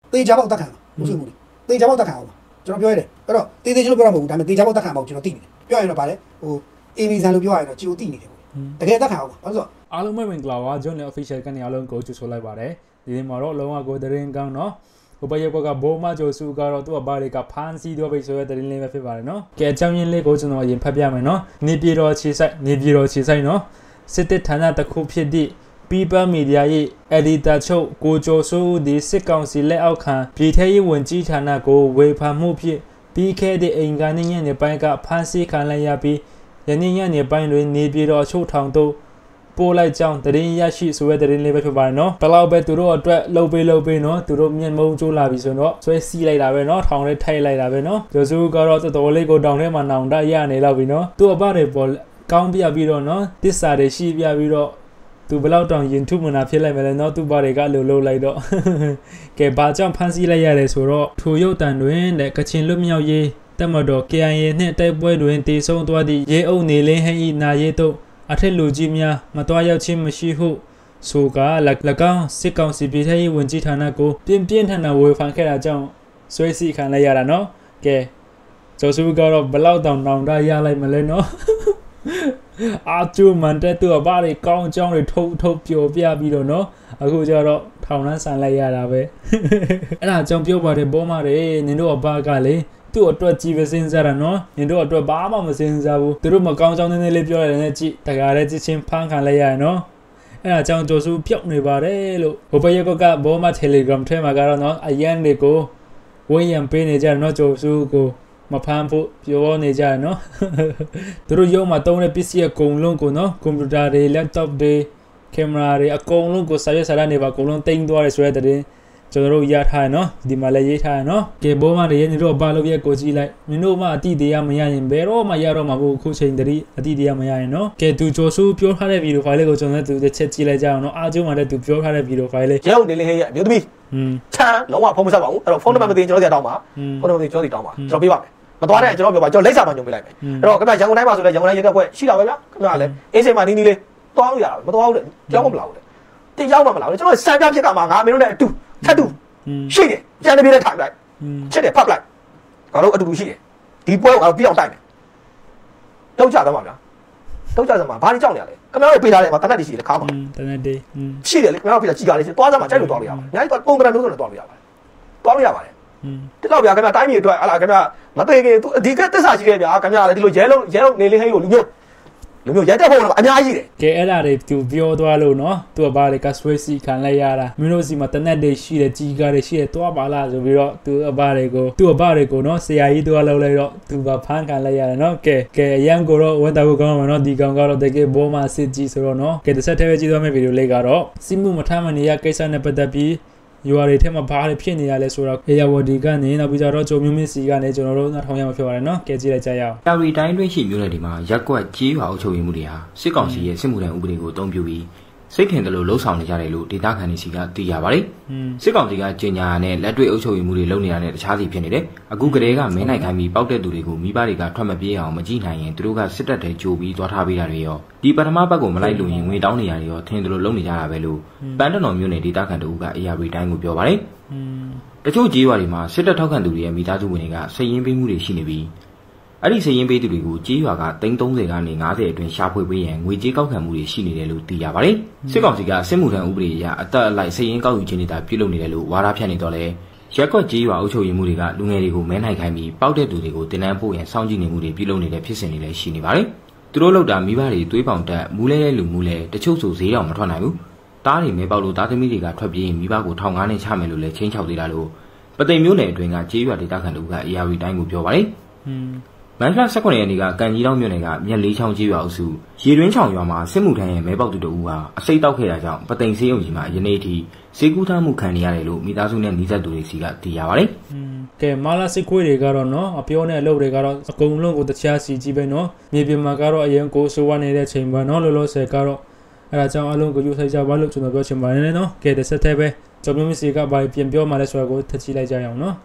တေချာပေါက်တက်ခံမှုစုမှုတေချာပေါက်တက်ခံအောင်ကျွန်တော်ပြောရတယ်အဲ့တော့တေတေချင်းလို့ပြောတာမဟုတ်ဘူးဒါပေမဲ့တေချာပေါက်တက်ခံအောင်ကျွန်တော်သိနေတယ်ပြောရင်တော့ဗာလေဟိုအေဗီဇန်လို့ပြောရရင်တော့ကြည့်လို့သိနေတယ်တကယ်တက်ခံအောင်ဘာလို့ဆိုအားလုံးပဲမင်္ဂလာပါကျွန်တော် official ကနေအားလုံးကိုကြိုဆိုလိုက်ပါတယ်ဒီနေ့မှာတော့လုံးဝကိုတရင်ကောင်းနော်ဟိုဘက်ကဘိုးမကျိုစုကတော့သူ့အဘာတွေကဖမ်းဆီးတော့ပြီဆိုရတဲ့တရင်လေးပဲဖြစ်ပါတယ်နော်ကဲအကြောင်းရင်းလေးကိုကျွန်တော်အရင်ဖတ်ပြမယ်နော်နေပြည်တော်ခြေဆိုင်နော်စစ်တပ်ဌာနတစ်ခုဖြစ်သည့် People Media ရဲ့ editor ချုပ်ကိုကျော်စိုးဒီစစ်ကောင်စီလက်အောက်ခံပြည်ထရေးဝန်ကြီးဌာနကိုဝေဖန်မှုဖြင့်ပြီးခဲ့တဲ့အင်္ဂါနေ့ညနေပိုင်းကဖမ်းဆီးခံလိုက်ရပြီးယနေ့ညနေပိုင်းတွင်နေပြည်တော်ချုပ်ထောင်သို့ပို့လိုက်ကြောင်းတရင်ရရှိဆိုတဲ့တရင်လေးပဲဖြစ်ပါတယ်နော်ဘယ်လောက်ပဲသူတို့အတွက်လှုပ်ပေးနော်သူတို့မျက်မုံကျိုးလာပြီဆိုတော့ဆွဲစီးလိုက်တာပဲနော်ထောင်ထဲထိုက်လိုက်တာပဲနော်ကျော်စုကတော့တော်တော်လေးကိုတောင်ထဲမှာနောင်တရနေလောက်ပြီနော်သူ့အပတွေပေါ်ကောင်းပြပြီးတော့နော်တစ္ဆာတွေရှိပြပြီးတော့သူဘယ်လောက်တောင်ရင်ထုမနာဖြစ်လိုက်မယ်လဲနော်သူ့ဘာတွေကလှုပ်လိုက်တော့ကဲဘာကြောင့်ဖမ်းဆီးလိုက်ရတယ်ဆိုတော့ထိုရုပ်တံတွင်တဲ့ကချင်လွတ်မြောက်ရေးတက်မတော် KIA နှင့်တိုက်ပွဲတွင်တည်ဆုံသွားသည့်ရဲအုပ်နေလင်းဟင်း၏နာရေးတို့အထက်လူကြီးများမတော်ရောက်ခြင်းမရှိဟုဆိုက၎င်းစစ်ကောင်စီပြည်ထရေးဝန်ကြီးဌာနကိုပြင်းထန်ဝေဖန်ခဲ့တာကြောင့်ဆွဲစီခံလိုက်ရတာနော်ကဲကျော်စုကတော့ဘလောက်တောင်နောင်တရလိုက်မလဲနော်အာကျူမန်တဲ့သူအဘာတွေကောင်းအကြောင်းတွေထုတ်ပျော်ပြပြီးတော့နော်အခုကျတော့ထောင်နှန်းဆန်လိုက်ရတာပဲအဲ့ဒါကြောင့်ပြောပါတယ်ဘောမတွေနင်တို့အဘာကလေသူ့အတွက်ကြည်ပဲစဉ်းစားတာနော်နင်တို့အတွက်ဘာမှမစဉ်းစားဘူးသူတို့မကောင်းကြောင်းနည်းနည်းလေးပြောရတယ်နဲ့ကြည်တကားလည်းကြည့်ချင်းဖမ်းခံလိုက်ရရနော်အဲ့ဒါကြောင့်ကျော်စုပြောက်နေပါတယ်လို့ဟိုဘက်ကဘောမ Telegram ထဲမှာကတော့နော်အရန်တွေကိုဝင်းရံပေးနေကြတယ်နော်ကျော်စုကိုမဖမ်းဖို့ပြောနေကြတယ်နော်သူတို့ရုံးမှာတုံးတဲ့ပစ္စည်းအကုန်လုံးကိုနော်ကွန်ပျူတာတွေ laptop တွေကင်မရာတွေအကုန်လုံးကိုစာရွက်စာတမ်းတွေပါအကုန်လုံးတင်သွားတယ်ဆိုတဲ့တဲ့ကျွန်တော်တို့ရထားရနော်ဒီမှာလည်းရေးထားရနော်ကဲဘောမတွေရဲ့နေတော့ဘာလို့ပြကိုကြည့်လိုက်မင်းတို့မှအတိတရားမရရင်ဘယ်တော့မှရတော့မှာဘူးခုချိန်တည်းအတိတရားမရရင်နော်ကဲသူကျော်စုပြောထားတဲ့ဗီဒီယိုဖိုင်လေးကိုကျွန်တော်တို့တစ်ချက်ကြည့်လိုက်ကြအောင်နော်အားကျုံးမှာလည်းသူပြောထားတဲ့ဗီဒီယိုဖိုင်လေးရုပ်နေလေးဟဲ့ရဲ့မျိုးသမီးချမ်းလုံးဝဖုန်းမဆက်ပါဘူးအဲ့တော့ဖုန်းနံပါတ်မသိကျွန်တော်တို့တောင်းပါဖုန်းနံပါတ်မသိကျွန်တော်တို့တောင်းပါကျွန်တော်ပေးပါမယ်မသွားတဲ့ကျွန်တော်ပြောပါကျွန်တော်လိပ်စာမှညွှန်ပေးလိုက်မယ်အဲ့တော့ခင်ဗျရန်ကုန်တိုင်းမှာဆိုလဲရန်ကုန်တိုင်းရေတပ်ဖွဲ့ရှိတာပဲဗျာခင်ဗျလည်းအေးစိမ်မှာနီးလေးသွားလို့ရတာမသွားဘူးတဲ့ကြောက်မလာဘူးတဲ့တင်ရောက်မှမလာဘူးကျွန်တော်စံပြဖြစ်ကမှာငါမင်းတို့နဲ့အတူထပ်တူရှိတယ်ကြံနေပြတဲ့ထိုင်လိုက်ချက်တယ်ဖတ်လိုက်ငါတို့အတူတူရှိတယ်ဒီပွဲကိုငါတို့ပြအောင်တိုက်မယ်တောက်ကြသမှာဗျာတောက်ကြသမှာဘာတွေကြောက်နေရလဲခင်ဗျားတို့ပေးထားတယ်မှာတနက်တည်းရှိတယ်ခါမှာတနက်တည်းရှိတယ်လေခင်ဗျားတို့ပေးထားကြည်ကားလေးရှိသွားစမ်းမှာကြိုက်လို့သွားလို့ရပါတယ်အများကြီးသွားပုံမှန်လို့ဆိုတော့သွားလို့ရပါတယ်သွားလို့ရပါတယ်ဒီတော့ဗျာခင်ဗျာတိုင်းပြည်အတွက်ဟာလာခင်ဗျာမသေးခင်အဒီကသစ္စာရှိခဲ့ဗျာခင်ဗျာလည်းဒီလိုရဲလုံးနေလေးဟိုလူမျိုးရဲတက်ဖို့တော့အများကြီးတယ်ကဲအဲ့ဒါတွေသူပြောသွားလို့နော်သူကဘာတွေကဆွဲစီခံလိုက်ရတာမင်းတို့စီမှာတနက်တွေရှိတယ်ကြီးကားတွေရှိတယ်သွားပါလားဆိုပြီးတော့သူအဘာတွေကိုနော်ဆရာကြီးသူကလောက်လိုက်တော့သူကဖမ်းခံလိုက်ရတယ်နော်ကဲအရန်ကိုတော့ဝန်တာဖို့ကောင်းမှာနော်ဒီကောင်ကတော့တကယ်ဘောမှာစစ်ကြီးဆိုတော့နော်ကဲတစ်ဆက်တည်းပဲကြည့်သွားမယ့်ဗီဒီယိုလေးကတော့စီမှုမထမ်းမနေရကိစ္စနဲ့ပတ်သက်ပြီးယူရီထဲမှာဘာတွေဖြစ်နေရလဲဆိုတော့အေယာဝတီကနေနောက်ပြီးတော့ဂျုံမျိုးမင်းစီကနေကျွန်တော်တို့နှထောင်ရမှာဖြစ်ပါတယ်နော်ကဲကြည့်လိုက်ကြရအောင်ယာရီတိုင်းတွင်းရှိမျိုးတွေဒီမှာရက်ကွက်ကြီးရွာအုပ်ချုပ်ရေးမှုတွေဟာစစ်ကောင်စီရဲ့စစ်မှုထမ်းဥပဒေကိုအသုံးပြုပြီးစိတ်ထင်တယ်လို့လှုံ့ဆော်နေကြတယ်လို့ဒေသခံတွေစီကသိရပါတယ်စစ်ကောင်စီကကြေညာနဲ့လက်တွေ့အုပ်ချုပ်ရေးမှုတွေလုပ်နေရတဲ့တခြားစီဖြစ်နေတယ်အခုကလေးကမင်းနိုင်ခိုင်းပြီးပောက်တဲ့သူတွေကိုမိဘတွေကထွက်မပြေးအောင်မကြည့်နိုင်ရင်သူတို့ကစစ်တပ်ထဲကြိုပြီးသွားထားပေးတာတွေရောဒီပထမဘက်ကိုမလိုက်လို့ရင်ငွေတောင်းနေရတယ်ရောထင်တယ်လို့လုပ်နေကြတာပဲလို့ပန်းတတော်မျိုးနဲ့ဒေသခံတို့ကအေယာရီတိုင်းကိုပြောပါတယ်တချို့ကြေးရွာတွေမှာစစ်တပ်ထောက်ခံသူတွေရဲ့မိသားစုဝင်တွေကစိတ်ရင်းပေးမှုတွေရှိနေပြီးအဲ့ဒီစိတ်ရင်းပေးသူတွေကိုကြေးရွာက330ကနေ50အတွင်းရှာဖွေပေးရန်ငွေကြေးကောက်ခံမှုတွေရှိနေတယ်လို့သိရပါတယ်စစ်ကောင်စီကစစ်မှုထမ်းဥပဒေအရအသက်အလိုက်စိတ်ရင်းကောက်ယူခြင်းတွေတာပြုလုပ်နေတယ်လို့ဝါဒဖြန့်နေတော့လဲရက်ကွက်ကြေးရွာအုပ်ချုပ်ရေးမှုတွေကလူငယ်တွေကိုမဲနိုင်ခိုင်းပြီးပောက်တဲ့သူတွေကိုတင်နန်းပို့ရန်စောင့်ကြည့်နေမှုတွေပြုလုပ်နေတဲ့ဖြစ်စဉ်တွေလည်းရှိနေပါတယ်သူတို့လောက်တာမိဘတွေသွေးပေါင်တက်မူးလဲတဲ့လူမူးလဲတချို့ဆိုဈေးတော်မထွက်နိုင်ဘူးတားတွေမဲပေါက်လို့သားသမီးတွေကထွက်ပြေးမိဘကိုထောင်ကားနဲ့ချမယ်လို့လည်းချင်းချောက်သေးတာလို့ပသိမ်မျိုးနယ်အတွင်းကကြေးရွာဒေသခံတို့ကအေယာရီတိုင်းကိုပြောပါတယ်မန်ဖလာ19ရက်နေ့ကကန်ကြီးတောင်းမြို့နယ်ကမြက်လေးချောင်းကြေးရွာအုပ်စုရေတွင်းချောင်ရွာမှာစစ်မှုထမ်းရဲ့မဲပေါက်သူတို့ကအစိတ်တောက်ခဲ့တာကြောင့်ပသိမ်ဆေးရုံကြီးမှာယနေ့ထိစေကူးထားမှုခံနေရတယ်လို့မိသားစုနဲ့နှီးစပ်သူတွေစီကသိရပါတယ်ကဲမာလာစစ်ခွေးတွေကတော့နော်အပြောနဲ့အလုပ်တွေကတော့အကုန်လုံးကိုတခြားစီကြီးပဲနော်မြေပြင်မှာကတော့အရင်ကိုဆိုးဝါနေတဲ့ချိန်မှာနော်လောလောဆယ်ကတော့အဲ့ဒါကြောင့်အလုံးကိုယူဆိုင်ကြပါလို့ကျွန်တော်ပြောချင်ပါတယ်နော်ကဲတစ်ဆက်တည်းပဲကျွန်တော်မျိုးစီကဘာပြန်ပြောမှလဲဆိုတာကိုထပ်ကြည့်လိုက်ကြရအောင်နော်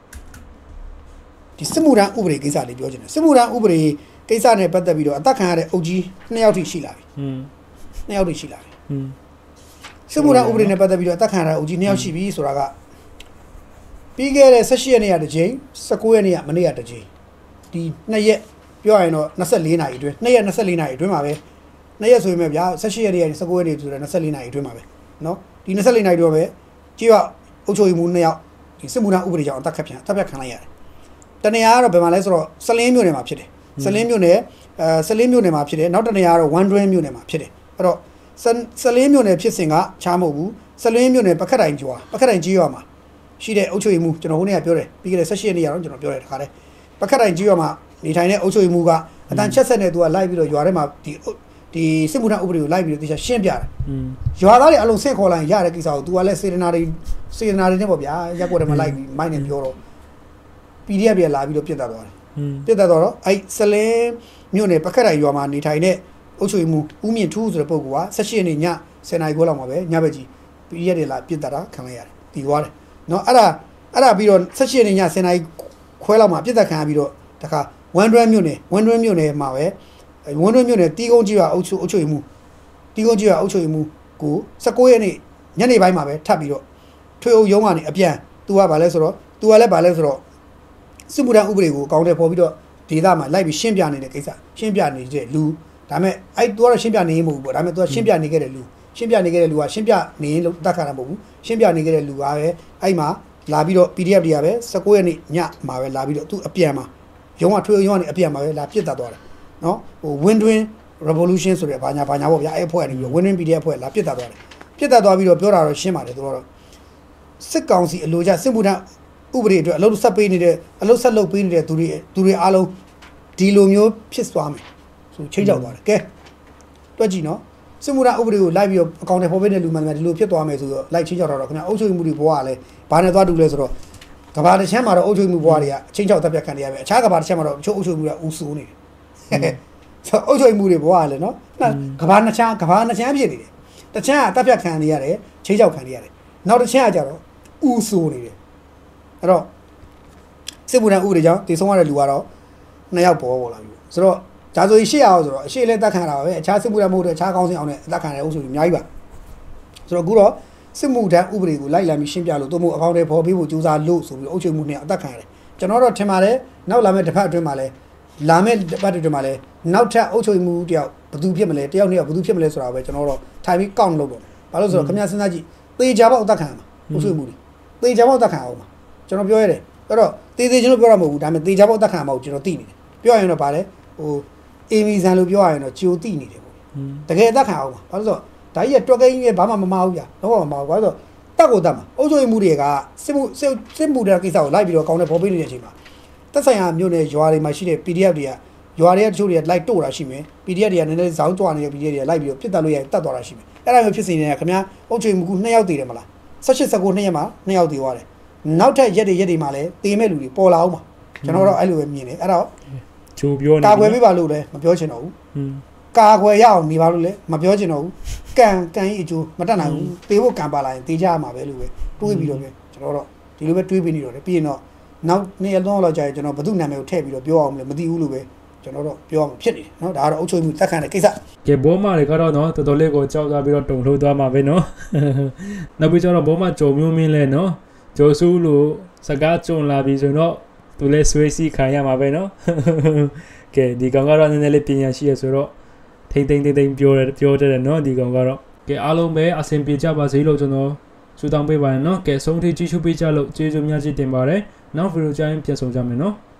ဒီစစ်မှုထမ်းဥပဒေကိစ္စလေးပြောချင်တယ်စစ်မှုထမ်းဥပဒေကိစ္စနဲ့ပတ်သက်ပြီးတော့အသက်ခံရတဲ့အုပ်ကြီး2ယောက်ထိရှိလာပြီ2ယောက်ထိရှိလာပြီစစ်မှုထမ်းဥပဒေနဲ့ပတ်သက်ပြီးတော့အသက်ခံရတဲ့အုပ်ကြီး2ယောက်ရှိပြီဆိုတာကပြီးခဲ့တဲ့18ရက်နေ့ကတစ်ချိန်19ရက်နေ့ကမနေ့ကတစ်ချိန်ဒီ2ရက်ပြောရရင်တော့24နာရီအတွင်း2ရက်24နာရီအတွင်းမှာပဲ2ရက်ဆိုရင်ဗျာ18ရက်နေ့ကနေ19ရက်နေ့ဆိုတော့24နာရီအတွင်းမှာပဲเนาะဒီ24နာရီတော့ပဲကြည့်ရအုပ်ချုပ်ရေးမှူး2ယောက်ဒီစစ်မှုထမ်းဥပဒေကြောင့်အသက်ဖြတ်ခံလိုက်ရတယ်တနေရာကတော့ဘယ်မှာလဲဆိုတော့စလင်းမြို့နယ်မှာဖြစ်တယ်စလင်းမြို့နယ်စလင်းမြို့နယ်မှာဖြစ်တယ်နောက်တနေရာကတော့ဝမ်ဒရင်းမြို့နယ်မှာဖြစ်တယ်အဲ့တော့စလင်းမြို့နယ်ဖြစ်စဉ်ကချားမဟုတ်ဘူးစလင်းမြို့နယ်ပခက်တိုင်ကြီးရွာမှာရှိတဲ့အုပ်ချုပ်ရေးမှူးကျွန်တော်ဟိုနေ့ကပြောတယ်ပြီးခဲ့တဲ့18ရက်နေ့ကတော့ကျွန်တော်ပြောတယ်တခါတည်းပခက်တိုင်ကြီးရွာမှာနေထိုင်တဲ့အုပ်ချုပ်ရေးမှူးကအတန်ချက်ဆက်နဲ့သူကလိုက်ပြီးတော့ရွာထဲမှာဒီစစ်မှုထမ်းဥပဒေကိုလိုက်ပြီးတော့တခြားရှင်းပြတယ်ရွာသားတွေအလုံးဆင့်ခေါ်လိုက်ရတဲ့ကိစ္စကို तू ကလည်းစေတနာတွေနဲ့ပေါ့ဗျာရက်ကွက်ထဲမှာလိုက်ပြီးမိုင်းနဲ့ပြောတော့ PDF ပြလာပြီးတော့ပြစ်တတ်သွားတယ်ပြစ်တတ်တော့အဲ့စလင်းမြို့နယ်ပခက်တိုင်ရွာမှာနေထိုင်တဲ့အုပ်ချုပ်ရေးမှူးဦးမြင့်ထူးဆိုတဲ့ပုဂ္ဂိုလ်က18ရက်နေ့ည10နာရီခွဲလောက်မှာပဲညဘက်ကြီး PDF တွေလာပြစ်တတ်တာခံလိုက်ရတယ်ပြီးသွားတယ်เนาะအဲ့ဒါပြီးတော့18ရက်နေ့ည10နာရီခွဲလောက်မှာပြစ်တတ်ခံရပြီးတော့တခါဝမ်ဒရင်းမြို့နယ်မှာပဲဝမ်ဒရင်းမြို့နယ်တီးကုန်းကြီးရွာအုပ်ချုပ်ရေးမှူးကို19ရက်နေ့ညနေပိုင်းမှာပဲထပ်ပြီးတော့ထွေအုပ်ရုံးကနေအပြန် तू ကဘာလဲဆိုတော့စစ်မှုထမ်းဥပဒေကိုအကောင့်ထဲပေါ်ပြီးတော့ဒေသမှာလိုက်ပြီးရှင်းပြနေတဲ့ကိစ္စရှင်းပြနေတဲ့လူဒါပေမဲ့အဲ့ तू ကတော့ရှင်းပြနေမဟုတ်ဘူးပေါ့ဒါပေမဲ့ तू ကရှင်းပြနေခဲ့တဲ့လူကရှင်းပြနေလို့တတ်ခါတာမဟုတ်ဘူးရှင်းပြနေခဲ့တဲ့လူကပဲအဲ့မှာလာပြီးတော့ PDF တွေကပဲ19ရက်နေ့ညမှာပဲလာပြီးတော့ तू အပြန်မှာရုံးကထွေအုပ်ရုံးကနေအပြန်မှာပဲလာပြစ်တတ်သွားတယ်နော်ဟို Win-Win Revolution ဆိုတဲ့ဘာညာပေါ့ဗျာအဲ့အဖွဲ့ကနေပြီးတော့ Win-Win PDF အဖွဲ့လာပြစ်တတ်သွားတယ်ပြစ်တတ်သွားပြီးတော့ပြောတာတော့ရှင်းပါတယ်သူကတော့စစ်ကောင်စီအလိုကျစစ်မှုထမ်းဥပဒေအတွက်အလုပ်ဆက်ပေးနေတဲ့အလုပ်ဆက်လုပ်ပေးနေတဲ့သူတွေအားလုံးဒီလိုမျိုးဖြစ်သွားမယ်ဆိုချိန်ကြောက်သွားတယ်ကဲတွက်ကြည့်နော်စစ်မှုထမ်းဥပဒေကိုလိုက်ပြီးတော့အကောင့်ထဲပေါ်ပေးတဲ့လူမှန်မှန်ဒီလိုဖြစ်သွားမယ်ဆိုတော့လိုက်ချိန်ကြောက်တော့ခင်ဗျာအုပ်ချုပ်မှုတွေဘဝကလည်းဘာနဲ့သွားတူလဲဆိုတော့ကဘာတစ်ချမ်းမှာတော့အုပ်ချုပ်မှုဘဝတွေကချိန်ကြောက်တက်ပြတ်ခံနေရပဲအခြားကဘာတစ်ချမ်းမှာတော့အချုပ်အုပ်ချုပ်မှုတွေကဦးစိုးနေတယ်ဆိုအုပ်ချုပ်မှုတွေဘဝကလည်းနော်ကဘာနှစ်ချမ်းဖြစ်နေတယ်တစ်ချမ်းကတက်ပြတ်ခံနေရတယ်ချိန်ကြောက်ခံနေရတယ်နောက်တစ်ချမ်းကကြတော့ဦးစိုးနေတယ်အဲ့တော့စစ်မှုထမ်းဥပဒေကြောင့်တည်ဆုံးရတဲ့လူကတော့2ယောက်ပေါ်လာပြီဆိုတော့ဒါဆိုရင်8အောင်ဆိုတော့အရှိလဲတက်ခံတာပါပဲအခြားစစ်မှုထမ်းမဟုတ်တဲ့အခြားကောင်းစဉ်အောင်နဲ့တက်ခံတဲ့အုပ်စုတွေအများကြီးပါဆိုတော့အခုတော့စစ်မှုထမ်းဥပဒေကိုလိုက်လံပြီးရှင်းပြလို့တို့မို့အကောင့်တွေပေါ်ပေးဖို့ကြိုးစားလို့ဆိုပြီးအုပ်ချုပ်မှုနဲ့အတက်ခံရတယ်ကျွန်တော်တော့ထင်ပါတယ်နောက်လာမယ့်တစ်ဖက်အတွင်းမှာလဲနောက်ထပ်အုပ်ချုပ်မှုတယောက်ဘယ်သူဖြစ်မလဲတယောက်နဲ့ဘယ်သူဖြစ်မလဲဆိုတာပဲကျွန်တော်တော့ထိုင်ပြီးကောက်လုပ်တော့ဘာလို့ဆိုတော့ခင်ဗျားစဉ်းစားကြည့်သေချာပေါက်အတက်ခံမှာအုပ်ချုပ်မှုတွေသေချာပေါက်အတက်ခံအောင်ပါကျွန်တော်ပြောရတယ်အဲ့တော့သေကျွန်တော်ပြောရမှာမဟုတ်ဘူးဒါပေမဲ့သေချာပေါက်အတက်ခံမှာကိုကျွန်တော်သိနေတယ်ပြောရရင်တော့ဗါလဲဟိုအေမီဆန်လို့ပြောရရင်တော့ဂျိုသိနေတယ်ပေါ့တကယ်အတက်ခံအောင်ပါဘာလို့ဆိုတော့ဒါကြီးကတွက်ကိန်းကြီးဘာမှမမအောင်ဗျာတော့မမအောင်ဘာလို့ဆိုတော့တက်ကိုတက်မှာအုပ်ချုပ်မှုတွေကစစ်မှုတဲ့ကိစ္စကိုလိုက်ပြီးတော့ကောင်းတဲ့ပေါ်ပေးနေတဲ့အချိန်မှာတက်ဆိုင်ရာမြို့နယ်ရွာတွေမှာရှိတဲ့ PDF တွေကရွာတွေကတချို့တွေကလိုက်တို့တာရှိမယ် PDF တွေကနည်းနည်းဇောင်းကြွနေတဲ့ PDF တွေကလိုက်ပြီးတော့ပြစ်တက်လို့ရတက်သွားတာရှိမယ်အဲ့ဒါမျိုးဖြစ်နေတယ်ခင်ဗျာအုပ်ချုပ်မှုကူ2ယောက်တည်တယ်မလား18 19 2ရက်မှာ2ယောက်တည်သွားတယ်နောက်ထပ်ရက်တွေမှာလည်းတည်မဲ့လူတွေပေါ်လာအောင်ပါကျွန်တော်တော့အဲ့လိုပဲမြင်တယ်အဲ့တော့ချိုးပြောနေကာကွယ်ပေးပါလို့လည်းမပြောချင်တော့ဘူးကာကွယ်ရအောင်နေပါလို့လည်းမပြောချင်တော့ဘူးကန်ကြီးအကျိုးမတတ်နိုင်ဘူးတေးဖို့ကန်ပါလာရင်တေးကြရမှာပဲလို့ပဲတွေးပြီးတော့ကျွန်တော်တော့ဒီလိုပဲတွေးပြီးနေတော့တယ်ပြီးရင်တော့နောက်နေ့ရက်တော့လောက်ကြာရင်ကျွန်တော်ဘယ်သူနာမည်ကိုထည့်ပြီးတော့ပြောအောင်မလဲမသိဘူးလို့ပဲကျွန်တော်တော့ပြောအောင်ဖြစ်နေတယ်เนาะဒါကတော့အုပ်ချုပ်မှုတက်ခံတဲ့ကိစ္စကဲဘောမတွေကတော့เนาะတော်တော်လေးကိုကြောက်သွားပြီးတော့တုံလှုပ်သွားမှာပဲเนาะနောက်ပြီးတော့ဘောမကြုံမျိုးမင်းလဲเนาะဂျိုဆူလို့စကားကြုံလာပြီဆိုတော့သူလဲဆွေးစီခံရမှာပဲเนาะကဲဒီကောင်ကတော့နည်းနည်းလေးပညာရှိရဆိုတော့ထိမ့်ပြောတယ်เนาะဒီကောင်ကတော့ကဲအားလုံးပဲအဆင်ပြေကြပါစေလို့ကျွန်တော်ဆုတောင်းပေးပါတယ်เนาะကဲဆုံးထိကြည့်ရှုပေးကြလို့ကျေးဇူးများကြီးတင်ပါတယ်နောက်ဗီဒီယိုကြိုင်းပြန်ဆောင်ကြမယ်เนาะ